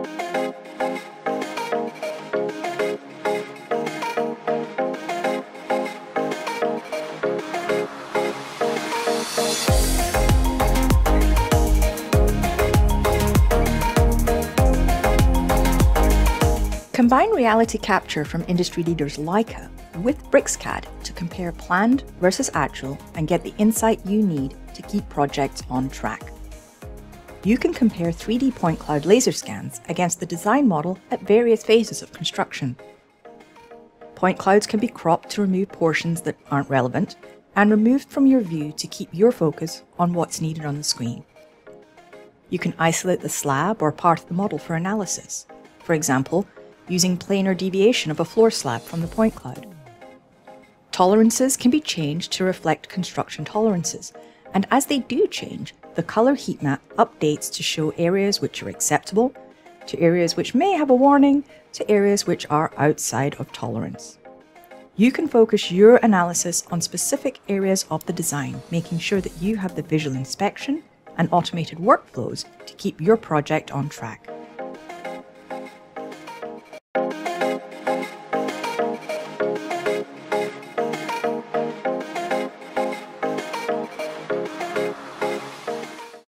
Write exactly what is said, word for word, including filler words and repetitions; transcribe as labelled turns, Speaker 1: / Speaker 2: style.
Speaker 1: Combine reality capture from industry leaders Leica with BricsCAD to compare planned versus actual and get the insight you need to keep projects on track. You can compare three D point cloud laser scans against the design model at various phases of construction. Point clouds can be cropped to remove portions that aren't relevant and removed from your view to keep your focus on what's needed on the screen. You can isolate the slab or part of the model for analysis, for example, using planar deviation of a floor slab from the point cloud. Tolerances can be changed to reflect construction tolerances, and as they do change, the color heat map updates to show areas which are acceptable, to areas which may have a warning, to areas which are outside of tolerance. You can focus your analysis on specific areas of the design, making sure that you have the visual inspection and automated workflows to keep your project on track.